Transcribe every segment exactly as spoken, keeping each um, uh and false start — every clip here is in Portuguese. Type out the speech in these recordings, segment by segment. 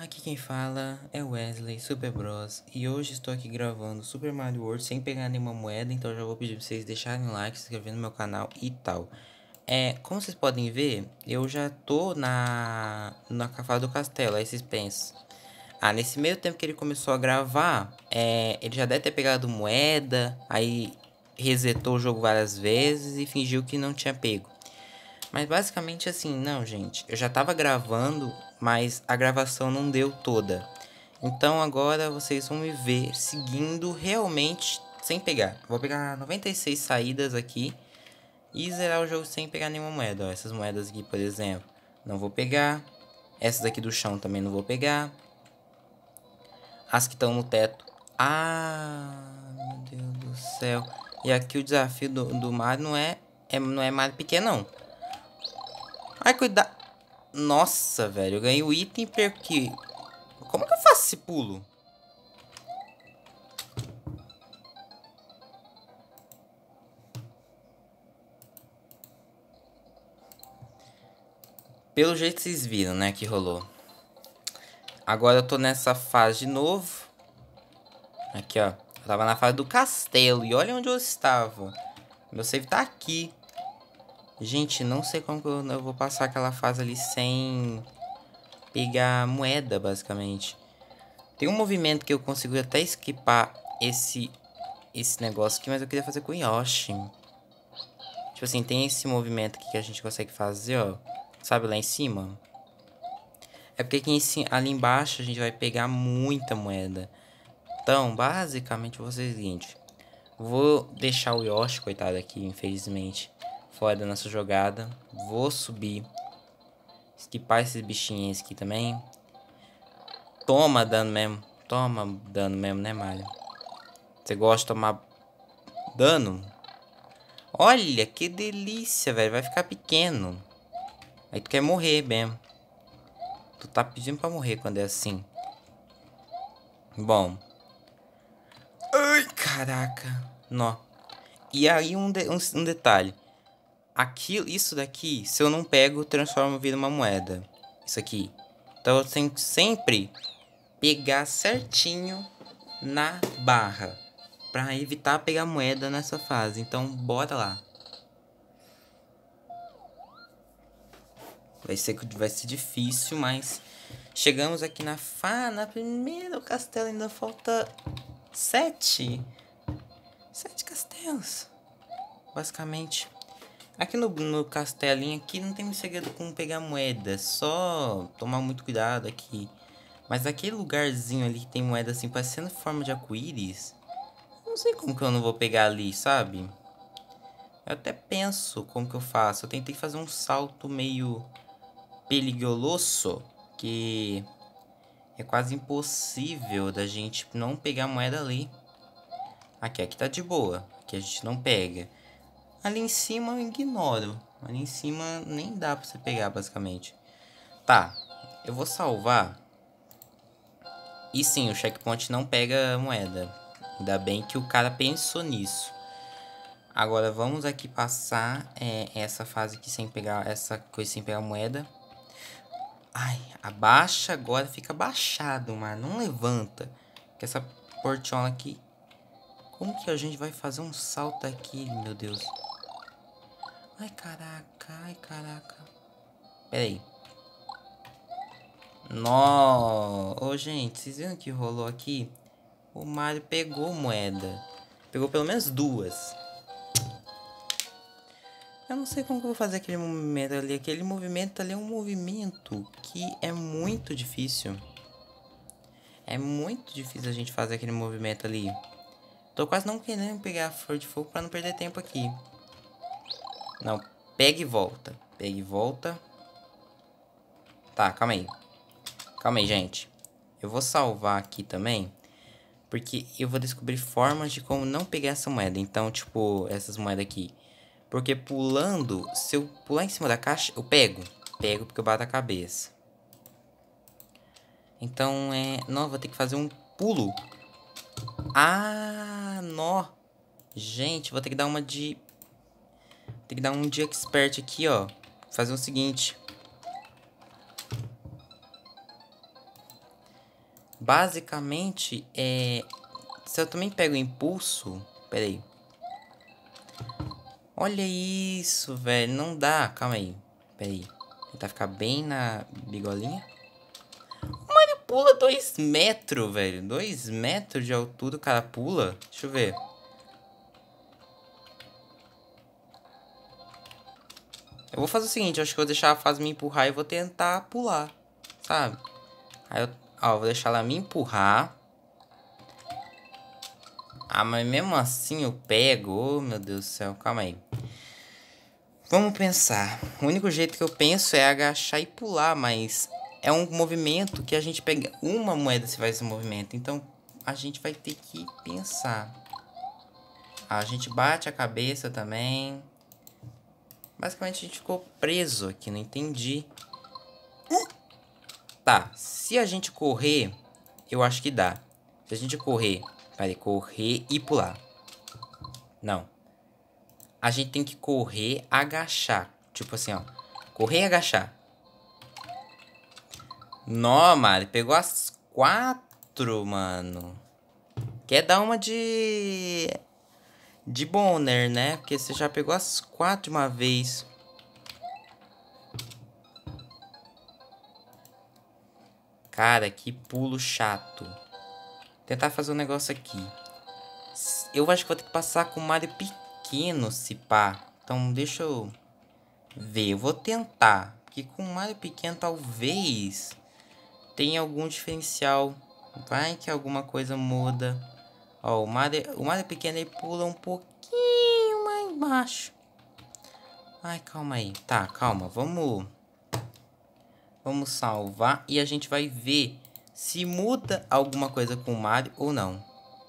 Aqui quem fala é Wesley Super Bros e hoje estou aqui gravando Super Mario World sem pegar nenhuma moeda, então eu já vou pedir pra vocês deixarem um like, se inscrever no meu canal e tal. É, como vocês podem ver, eu já tô na na fase do castelo, aí vocês pensam. Ah, nesse meio tempo que ele começou a gravar, é, ele já deve ter pegado moeda, aí resetou o jogo várias vezes e fingiu que não tinha pego. Mas basicamente assim, não, gente. Eu já tava gravando, mas a gravação não deu toda. Então agora vocês vão me ver seguindo realmente sem pegar. Vou pegar noventa e seis saídas aqui e zerar o jogo sem pegar nenhuma moeda. Ó, essas moedas aqui, por exemplo, não vou pegar. Essas aqui do chão também não vou pegar. As que estão no teto. Ah, meu Deus do céu. E aqui o desafio do, do Mario não é, é, não é Mario pequeno, não. Ai, cuidado. Nossa, velho, eu ganhei o item porque... Como que eu faço esse pulo? Pelo jeito vocês viram, né, que rolou. Agora eu tô nessa fase de novo. Aqui, ó. Eu tava na fase do castelo e olha onde eu estava. Meu save tá aqui. Gente, não sei como que eu, eu vou passar aquela fase ali sem pegar moeda, basicamente. Tem um movimento que eu consigo até esquipar esse, esse negócio aqui, mas eu queria fazer com o Yoshi. Tipo assim, tem esse movimento aqui que a gente consegue fazer, ó. Sabe, lá em cima? É porque aqui em cima, ali embaixo a gente vai pegar muita moeda. Então, basicamente, vou fazer o seguinte. Vou deixar o Yoshi, coitado aqui, infelizmente, fora da nossa jogada. Vou subir. Esquipar esses bichinhos aqui também. Toma dano mesmo. Toma dano mesmo, né, Mario? Você gosta de tomar dano? Olha, que delícia, velho. Vai ficar pequeno. Aí tu quer morrer mesmo. Tu tá pedindo pra morrer quando é assim. Bom. Ai, caraca. Nó. E aí um, de, um, um detalhe. Aquilo, isso daqui, se eu não pego, transforma vira uma moeda. Isso aqui. Então eu tenho que sempre pegar certinho na barra. Pra evitar pegar moeda nessa fase. Então bora lá. Vai ser, vai ser difícil, mas... Chegamos aqui na fa, na primeira castelo, ainda falta sete. Sete castelos, basicamente. Aqui no, no castelinho aqui não tem muito segredo como pegar moeda, só tomar muito cuidado aqui. Mas aquele lugarzinho ali que tem moeda assim, parecendo forma de arco-íris, não sei como que eu não vou pegar ali, sabe? Eu até penso como que eu faço. Eu tentei fazer um salto meio perigoso, que é quase impossível da gente não pegar moeda ali. Aqui, aqui tá de boa. Aqui a gente não pega. Ali em cima eu ignoro. Ali em cima nem dá pra você pegar, basicamente. Tá, eu vou salvar. E sim, o checkpoint não pega moeda. Ainda bem que o cara pensou nisso. Agora vamos aqui passar é, essa fase aqui sem pegar essa coisa sem pegar moeda. Ai, abaixa agora, fica baixado, mas não levanta. Que essa portiola aqui... Como que a gente vai fazer um salto aqui, meu Deus? Ai, caraca, ai, caraca. Pera aí. Nó. Ô, gente, vocês viram o que rolou aqui? O Mario pegou moeda. Pegou pelo menos duas. Eu não sei como que eu vou fazer aquele movimento ali. Aquele movimento ali é um movimento que é muito difícil. É muito difícil a gente fazer aquele movimento ali. Tô quase não querendo pegar a flor de fogo pra não perder tempo aqui. Não, pega e volta. Pega e volta. Tá, calma aí. Calma aí, gente. Eu vou salvar aqui também. Porque eu vou descobrir formas de como não pegar essa moeda. Então, tipo, essas moedas aqui. Porque pulando, se eu pular em cima da caixa, eu pego. Pego porque eu bato a cabeça. Então, é... Não, vou ter que fazer um pulo. Ah, nó. Gente, vou ter que dar uma de... Tem que dar um de expert aqui, ó. Fazer o seguinte. Basicamente, é... se eu também pego o impulso... Pera aí. Olha isso, velho. Não dá. Calma aí. Pera aí. Tentar ficar bem na bigolinha. O Mario pula dois metros, velho. Dois metros de altura o cara pula. Deixa eu ver. Eu vou fazer o seguinte. Eu acho que eu vou deixar a fase me empurrar e vou tentar pular. Sabe? Aí eu... Ó, vou deixar ela me empurrar. Ah, mas mesmo assim eu pego. Oh, meu Deus do céu. Calma aí. Vamos pensar. O único jeito que eu penso é agachar e pular, mas é um movimento que a gente pega uma moeda se faz esse movimento. Então a gente vai ter que pensar. Ah, a gente bate a cabeça também. Basicamente a gente ficou preso aqui, não entendi. Tá, se a gente correr, eu acho que dá. Se a gente correr, vai correr e pular. Não. A gente tem que correr, agachar. Tipo assim, ó. Correr e agachar. Nó, Mari. Pegou as quatro, mano. Quer dar uma de... De Bonner, né? Porque você já pegou as quatro de uma vez. Cara, que pulo chato. Tentar fazer um negócio aqui. Eu acho que vou ter que passar com o Mario pequeno, se pá. Então, deixa eu ver. Eu vou tentar. Porque com o Mario pequeno, talvez tenha algum diferencial. Vai que alguma coisa muda. Ó, o Mario, o Mario pequeno, ele pula um pouquinho mais baixo. Ai, calma aí. Tá, calma. Vamos... Vamos salvar e a gente vai ver se muda alguma coisa com o Mario ou não.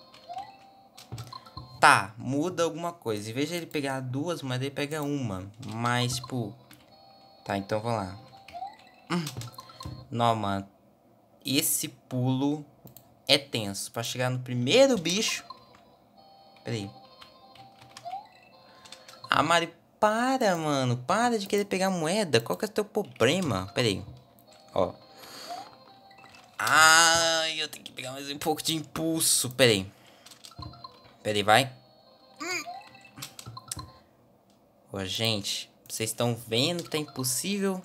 Tá, muda alguma coisa. Em vez de ele pegar duas moedas, ele pega uma. Mas, tipo... Tá, então vamos lá. Hum. Não, mano. Esse pulo é tenso. Pra chegar no primeiro bicho... Pera aí. Ah, Mario, para, mano. Para de querer pegar moeda. Qual que é o teu problema? Pera aí. Ó. Ai, eu tenho que pegar mais um pouco de impulso. Pera aí. Pera aí, vai. Hum. Ô, gente. Vocês estão vendo que tá impossível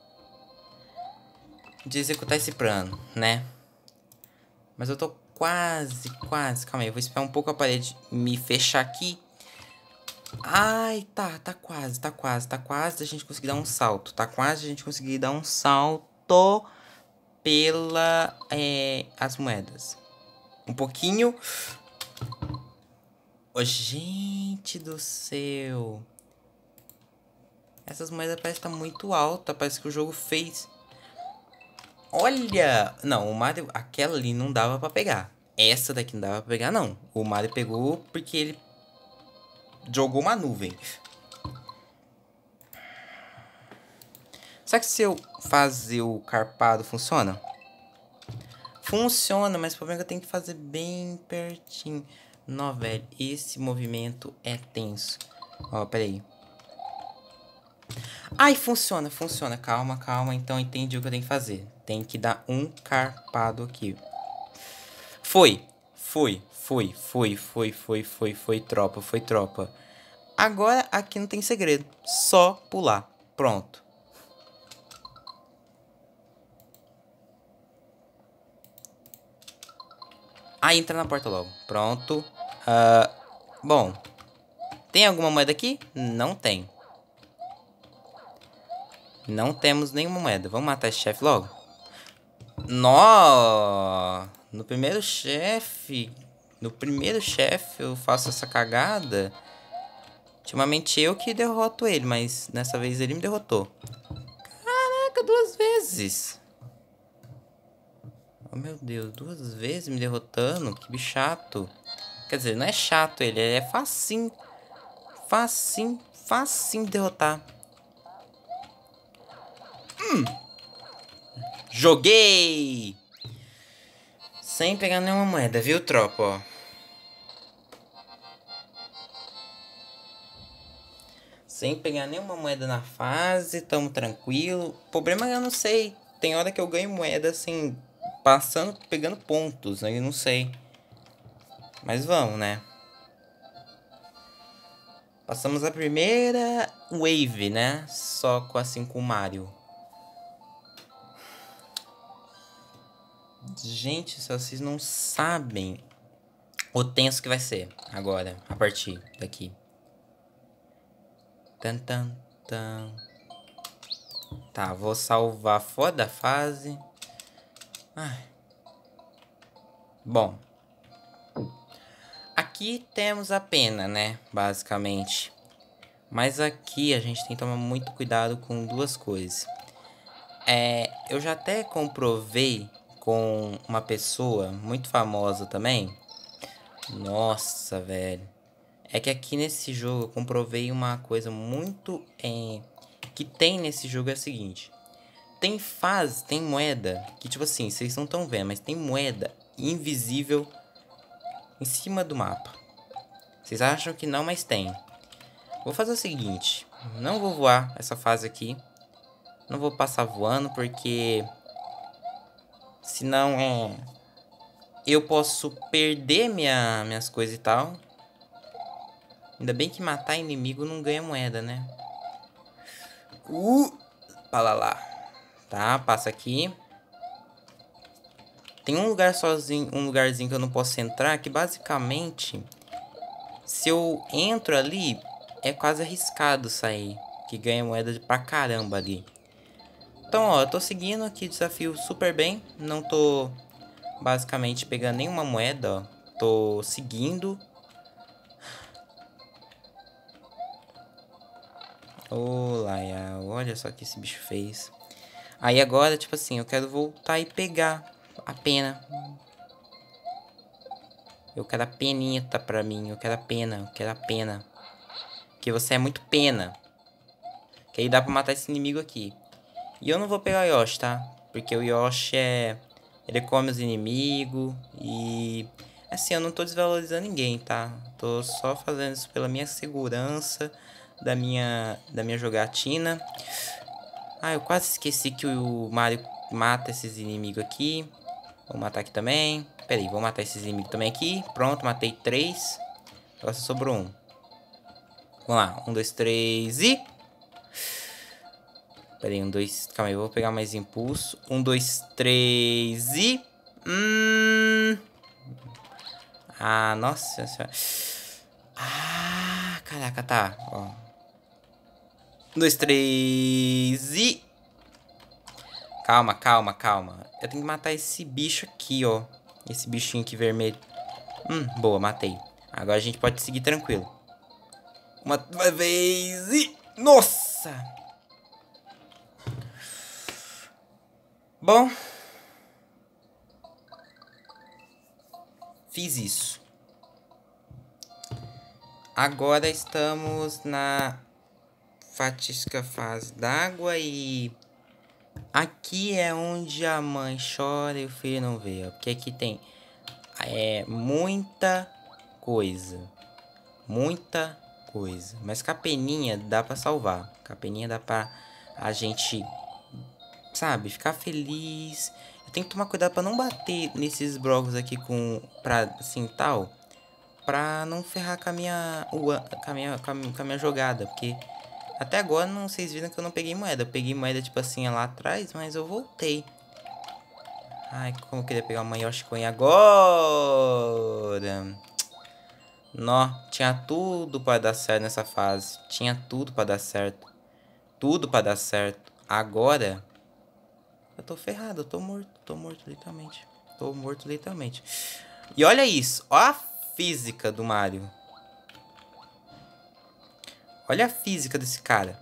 de executar esse plano, né? Mas eu tô quase, quase. Calma aí, eu vou esperar um pouco a parede me fechar aqui. Ai, tá, tá quase, tá quase, tá quase a gente conseguir dar um salto. Tá quase a gente conseguir dar um salto pela é, as moedas. Um pouquinho. Oh, gente do céu. Essas moedas parecem estar muito alta. Parece que o jogo fez. Olha. Não, o Mario... Aquela ali não dava pra pegar. Essa daqui não dava pra pegar, não. O Mario pegou porque ele jogou uma nuvem. Será que se eu fazer o carpado funciona? Funciona, mas o problema é que eu tenho que fazer bem pertinho. Não, velho. Esse movimento é tenso. Ó, peraí. Ai, funciona, funciona. Calma, calma. Então entendi o que eu tenho que fazer. Tem que dar um carpado aqui. Foi. Foi, foi, foi, foi, foi, foi, foi, tropa, foi, tropa. Agora aqui não tem segredo. Só pular. Pronto. Aí entra na porta logo. Pronto. Uh, bom. Tem alguma moeda aqui? Não tem. Não temos nenhuma moeda. Vamos matar esse chefe logo? Nó! No primeiro chefe... No primeiro chefe eu faço essa cagada. Ultimamente eu que derroto ele, mas nessa vez ele me derrotou. Caraca, duas vezes. Oh, meu Deus, duas vezes me derrotando. Que bicho chato. Quer dizer, não é chato ele, ele é facinho. Facinho, facinho de derrotar. Hum. Joguei! Sem pegar nenhuma moeda, viu, tropa? Ó. Sem pegar nenhuma moeda na fase, tamo tranquilo. O problema é que eu não sei. Tem hora que eu ganho moeda sem passando, pegando pontos, né? Eu não sei. Mas vamos, né? Passamos a primeira wave, né? Só com assim com o Mario. Gente, se vocês não sabem o tenso que vai ser agora, a partir daqui. Tan, tan, tan. Tá, vou salvar fora da fase. Ai. Bom. Aqui temos a pena, né? Basicamente. Mas aqui a gente tem que tomar muito cuidado com duas coisas. É, eu já até comprovei com uma pessoa muito famosa também. Nossa, velho. É que aqui nesse jogo eu comprovei uma coisa muito é, que tem nesse jogo é o seguinte. Tem fase, tem moeda que tipo assim, vocês não estão vendo, mas tem moeda invisível em cima do mapa. Vocês acham que não, mas tem. Vou fazer o seguinte, não vou voar essa fase aqui. Não vou passar voando porque senão é eu posso perder minha, minhas coisas e tal. Ainda bem que matar inimigo não ganha moeda, né? Uh, para lá. Tá, passa aqui. Tem um lugar sozinho, um lugarzinho que eu não posso entrar, que basicamente se eu entro ali é quase arriscado sair, que ganha moeda pra caramba ali. Então, ó, eu tô seguindo aqui o desafio super bem, não tô basicamente pegando nenhuma moeda, ó. Tô seguindo. Olá, olha só o que esse bicho fez. Aí agora, tipo assim, eu quero voltar e pegar a pena. Eu quero a peninha tá pra mim, eu quero a pena, eu quero a pena. Porque você é muito pena. Que aí dá pra matar esse inimigo aqui. E eu não vou pegar o Yoshi, tá? Porque o Yoshi é... ele come os inimigos e... assim, eu não tô desvalorizando ninguém, tá? Tô só fazendo isso pela minha segurança da minha, da minha jogatina. Ah, eu quase esqueci que o Mario mata esses inimigos aqui. Vou matar aqui também. Pera aí, vou matar esses inimigos também aqui. Pronto, matei três. Agora só sobrou um. Vamos lá, um, dois, três e... pera aí, um, dois... calma aí, eu vou pegar mais impulso. Um, dois, três e... Hum... ah, nossa senhora. Ah, caraca, tá. Ó. Um, dois, três e... calma, calma, calma. Eu tenho que matar esse bicho aqui, ó. Esse bichinho aqui vermelho. Hum, boa, matei. Agora a gente pode seguir tranquilo. Uma, uma vez e... nossa! Bom. Fiz isso. Agora estamos na fatídica fase d'água e... aqui é onde a mãe chora e o filho não vê, ó. Porque aqui tem é, muita coisa. Muita coisa. Mas com a peninha dá pra salvar. Com a peninha dá pra a gente, sabe, ficar feliz. Eu tenho que tomar cuidado pra não bater nesses blocos aqui com... pra assim, tal. Pra não ferrar com a minha, com a minha, com a minha jogada. Porque até agora não, vocês viram que eu não peguei moeda. Eu peguei moeda tipo assim lá atrás, mas eu voltei. Ai, como eu queria pegar uma Yoshi Coin agora. Nó, tinha tudo pra dar certo nessa fase. Tinha tudo pra dar certo. Tudo pra dar certo. Agora, eu tô ferrado, eu tô morto. Tô morto literalmente. Tô morto literalmente. E olha isso, ó a física do Mario. Olha a física desse cara.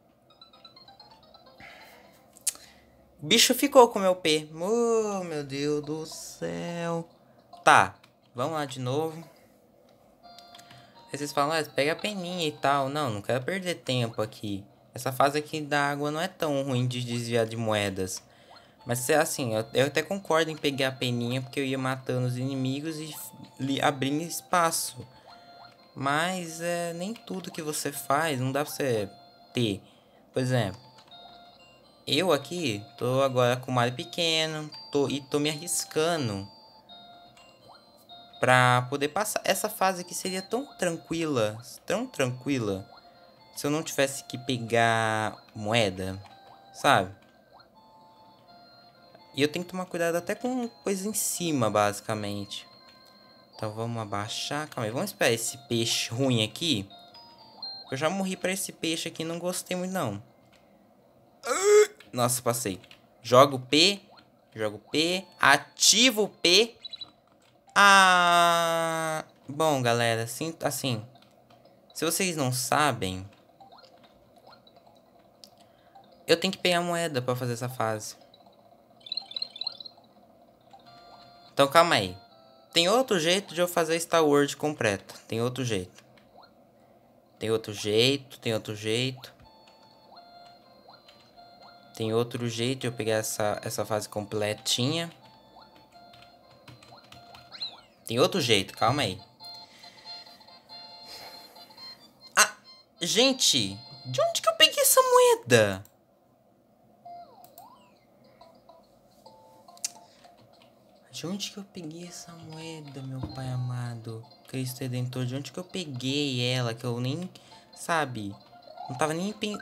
O bicho ficou com o meu P. Oh, meu Deus do céu. Tá, vamos lá de novo. Aí vocês falam, ah, pega a peninha e tal. Não, não quero perder tempo aqui. Essa fase aqui da água não é tão ruim de desviar de moedas. Mas assim, eu, eu até concordo em pegar a peninha, porque eu ia matando os inimigos e abrindo espaço. Mas é nem tudo que você faz, não dá pra você ter. Por exemplo, Eu aqui tô agora com o Mario pequeno tô, e tô me arriscando pra poder passar. Essa fase aqui seria tão tranquila, tão tranquila, se eu não tivesse que pegar moeda, sabe? E eu tenho que tomar cuidado até com coisa em cima, basicamente. Então vamos abaixar. Calma aí, vamos esperar esse peixe ruim aqui. Eu já morri pra esse peixe aqui, não gostei muito não. Nossa, passei. Joga o P. Joga o P. Ativa o P. Ah... Bom, galera, assim, assim... Se vocês não sabem... Eu tenho que pegar moeda pra fazer essa fase. Então, calma aí. Tem outro jeito de eu fazer Star World completa. Tem outro jeito. Tem outro jeito, tem outro jeito. Tem outro jeito de eu pegar essa, essa fase completinha. Tem outro jeito, calma aí. Ah, gente, de onde que eu peguei essa moeda? De onde que eu peguei essa moeda, meu pai amado? Cristo Redentor, de onde que eu peguei ela? Que eu nem, sabe, não tava nem... Pen...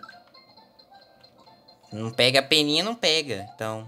Não pega a peninha, não pega, então...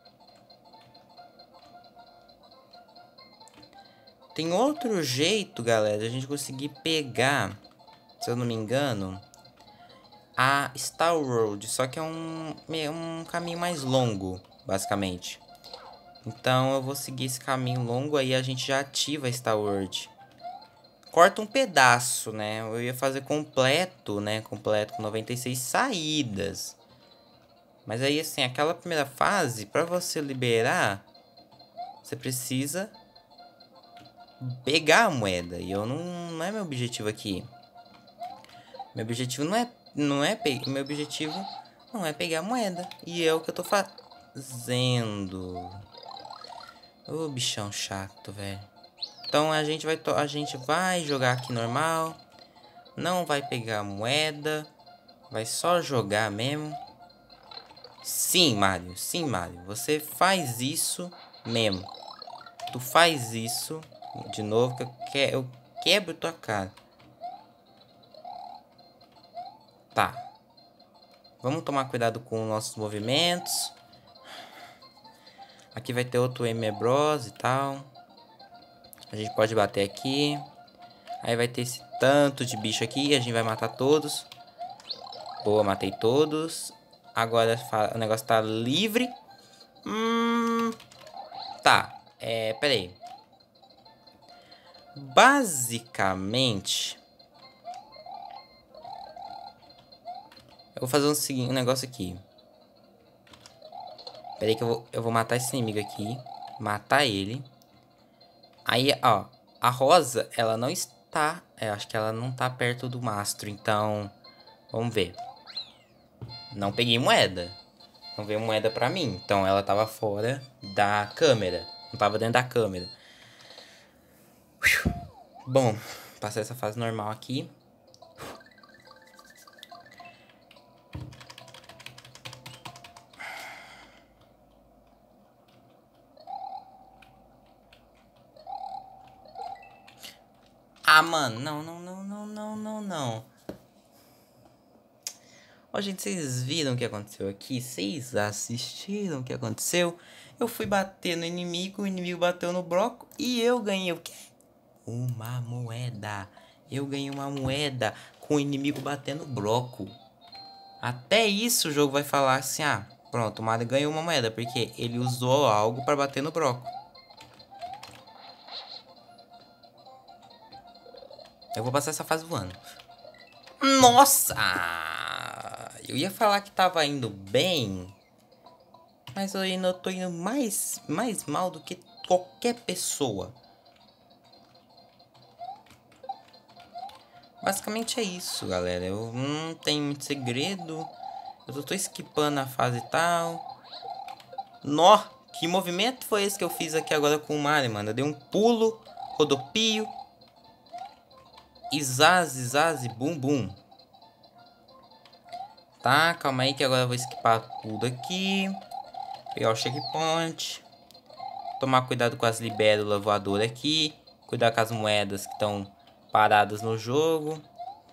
Tem outro jeito, galera, de a gente conseguir pegar, se eu não me engano, a Star World. Só que é um, um caminho mais longo, basicamente. Então eu vou seguir esse caminho longo, aí a gente já ativa a Star World. Corta um pedaço, né? Eu ia fazer completo, né? Completo com noventa e seis saídas. Mas aí, assim, aquela primeira fase, pra você liberar, você precisa pegar a moeda. E eu não, não é meu objetivo aqui. Meu objetivo não é, não é pegar, meu objetivo não é pegar a moeda. E é o que eu tô fazendo. Ô, bichão chato, velho. Então a gente vai a gente vai jogar aqui normal. Não vai pegar a moeda. Vai só jogar mesmo. Sim, Mario. Sim, Mario. Você faz isso mesmo. Tu faz isso de novo que eu, que, eu quebro tua cara. Tá. Vamos tomar cuidado com nossos movimentos. Aqui vai ter outro M Bros e tal. A gente pode bater aqui. Aí vai ter esse tanto de bicho aqui. A gente vai matar todos. Boa, matei todos. Agora o negócio tá livre. Hum, tá. É, pera aí. Basicamente... Eu vou fazer um, seguinte, um negócio aqui. Pera aí que eu vou, eu vou matar esse inimigo aqui. Matar ele. Aí, ó. A rosa, ela não está... Eu acho que ela não tá perto do mastro. Então, vamos ver. Não peguei moeda. Não veio moeda pra mim. Então, ela tava fora da câmera. Não tava dentro da câmera. Bom, passei essa fase normal aqui. Ah, mano, não, não, não, não, não, não, não. Ó, gente, vocês viram o que aconteceu aqui? Vocês assistiram o que aconteceu? Eu fui bater no inimigo, o inimigo bateu no bloco e eu ganhei o quê? Uma moeda. Eu ganhei uma moeda com o inimigo batendo no bloco. Até isso o jogo vai falar assim, ah, pronto, o Mario ganhou uma moeda, porque ele usou algo para bater no bloco. Eu vou passar essa fase voando. Nossa! Eu ia falar que tava indo bem, mas eu ainda tô indo mais, mais mal do que qualquer pessoa. Basicamente é isso, galera. Eu não tenho muito segredo. Eu só tô esquipando a fase e tal. Nó! Que movimento foi esse que eu fiz aqui agora com o Mario, mano? Eu dei um pulo, rodopio. Izaz, izaz, bum, bum. Tá, calma aí que agora eu vou esquipar tudo aqui. Pegar o checkpoint. Tomar cuidado com as libélulas voadoras aqui. Cuidar com as moedas que estão paradas no jogo.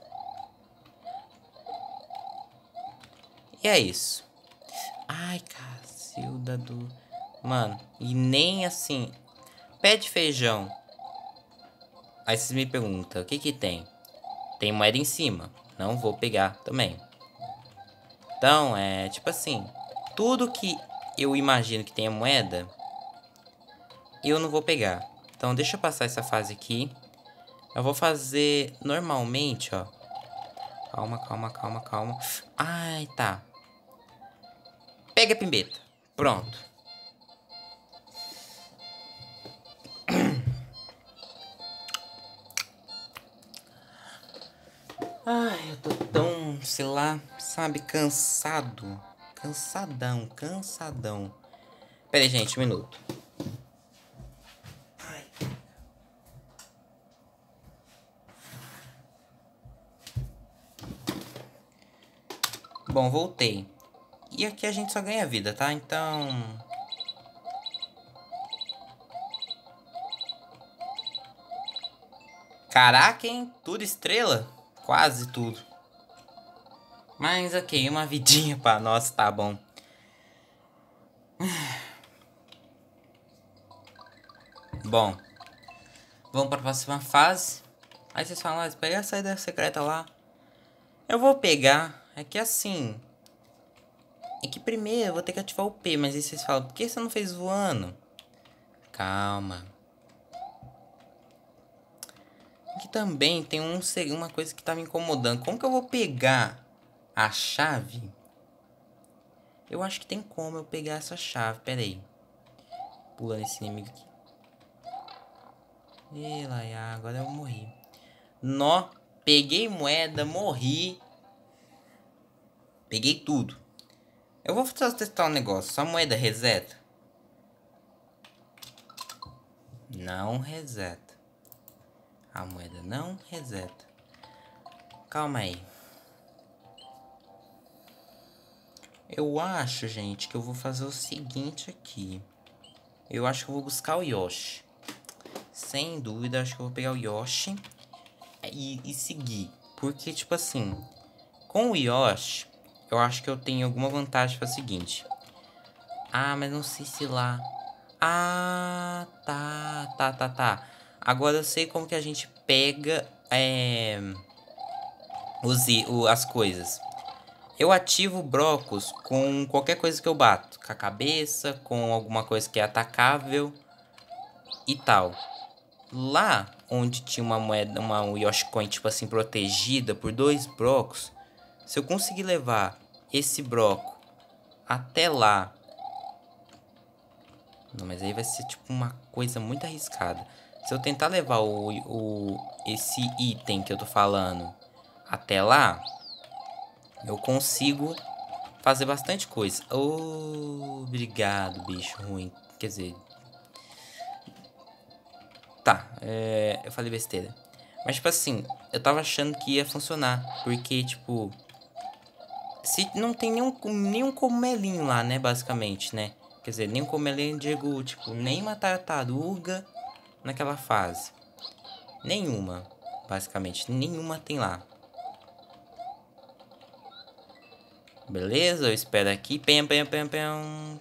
E é isso. Ai, Cacilda do... Mano, e nem assim... Pé de feijão. Aí vocês me perguntam, o que que tem? Tem moeda em cima. Não vou pegar também. Então, é tipo assim... Tudo que eu imagino que tenha moeda... Eu não vou pegar. Então, deixa eu passar essa fase aqui. Eu vou fazer normalmente, ó. Calma, calma, calma, calma. Ai, tá. Pega a pimbeta. Pronto. Ai, eu tô tão, sei lá, sabe, cansado. Cansadão, cansadão. Pera aí, gente, um minuto. Ai. Bom, voltei. E aqui a gente só ganha vida, tá? Então... Caraca, hein? Tudo estrela? Quase tudo. Mas ok, uma vidinha pra nós, tá bom. Bom. Vamos pra próxima fase. Aí vocês falam, ah, pega a saída secreta lá. Eu vou pegar. É que assim... É que primeiro eu vou ter que ativar o P. Mas aí vocês falam, por que você não fez voando? Calma. Aqui também tem um, uma coisa que tá me incomodando. Como que eu vou pegar a chave? Eu acho que tem como eu pegar essa chave. Pera aí. Pulando esse inimigo aqui. Ih, lá, agora eu morri. Nó. Peguei moeda, morri. Peguei tudo. Eu vou só testar um negócio. Só moeda reseta? Não reseta. A moeda não reseta. Calma aí. Eu acho, gente, que eu vou fazer o seguinte aqui. Eu acho que eu vou buscar o Yoshi. Sem dúvida, acho que eu vou pegar o Yoshi e, e seguir. Porque, tipo assim, com o Yoshi, eu acho que eu tenho alguma vantagem para o seguinte. Ah, mas não sei se lá... Ah, tá, tá, tá, tá. Agora eu sei como que a gente pega é, os, o, as coisas. Eu ativo blocos com qualquer coisa que eu bato. Com a cabeça, com alguma coisa que é atacável e tal. Lá onde tinha uma moeda, uma Yoshi Coin, tipo assim, protegida por dois blocos. Se eu conseguir levar esse bloco até lá... Não, mas aí vai ser tipo uma coisa muito arriscada. Se eu tentar levar o, o, esse item que eu tô falando até lá, eu consigo fazer bastante coisa. Oh, obrigado, bicho ruim. Quer dizer... Tá, é, eu falei besteira. Mas, tipo assim, eu tava achando que ia funcionar. Porque, tipo... Se não tem nenhum, nenhum cogumelinho lá, né, basicamente, né? Quer dizer, nem um cogumelinho, digo, tipo, nem uma tartaruga naquela fase. Nenhuma, basicamente. Nenhuma tem lá. Beleza, eu espero aqui. Pem, pem, pem, pem.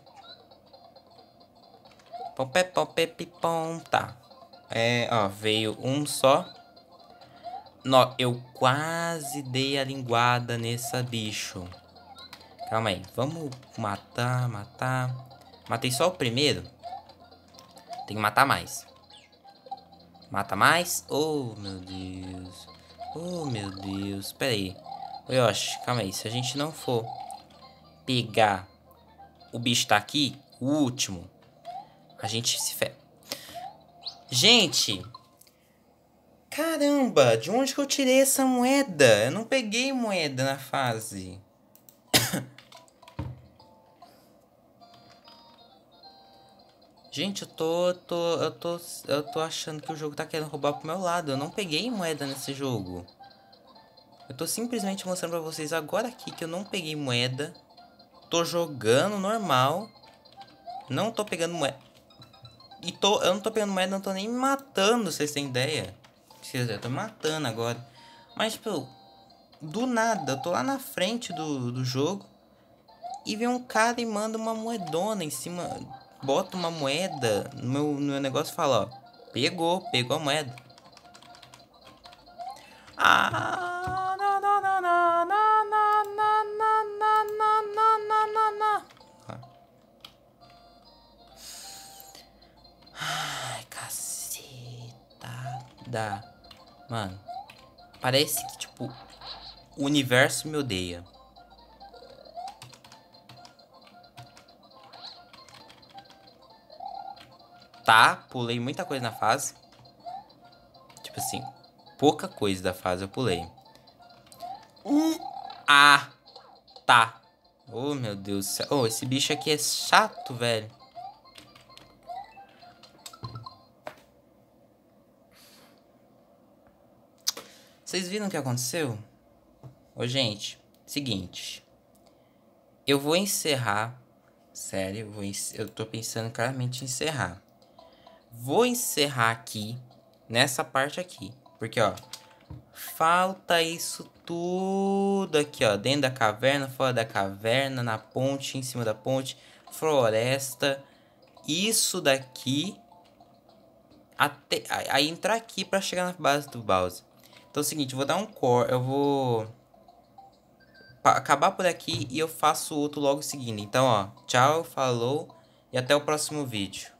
Pom, pé, pom, pé, pipom. Tá. É, ó, veio um só. Nó, eu quase dei a linguada nessa bicho. Calma aí, vamos matar, matar. Matei só o primeiro. Tem que matar mais. Mata mais. Oh, meu Deus. Oh, meu Deus. Pera aí. Ô, Yoshi, calma aí. Se a gente não for pegar o bicho tá aqui, o último, a gente se fe... Gente! Caramba, de onde que eu tirei essa moeda? Eu não peguei moeda na fase. Gente, eu tô, tô, eu tô, eu tô achando que o jogo tá querendo roubar pro meu lado. Eu não peguei moeda nesse jogo. Eu tô simplesmente mostrando pra vocês agora aqui que eu não peguei moeda. Tô jogando normal. Não tô pegando moeda. E tô, eu não tô pegando moeda, não tô nem me matando, vocês têm ideia? Eu tô me matando agora. Mas, tipo, do nada, eu tô lá na frente do, do jogo. E vem um cara e manda uma moedona em cima. Bota uma moeda no meu, no meu negócio e fala, ó. Pegou, pegou a moeda. Ah, não, não, não, não, não, não, não, não, não, não, não, não, não. Ai, cacetada. Mano, parece que, tipo, o universo me odeia. Tá, pulei muita coisa na fase. Tipo assim, pouca coisa da fase eu pulei. Uh, ah, tá. Oh, meu Deus do céu. Oh, esse bicho aqui é chato, velho. Vocês viram o que aconteceu? Ô, gente, seguinte. Eu vou encerrar. Sério, eu, vou encer... eu tô pensando claramente em encerrar. Vou encerrar aqui, nessa parte aqui. Porque, ó, falta isso tudo aqui, ó. Dentro da caverna, fora da caverna, na ponte, em cima da ponte, floresta. Isso daqui. Até aí entrar aqui pra chegar na base do Bowser. Então é o seguinte, eu vou dar um core. Eu vou acabar por aqui e eu faço outro logo seguindo. Então, ó, tchau, falou e até o próximo vídeo.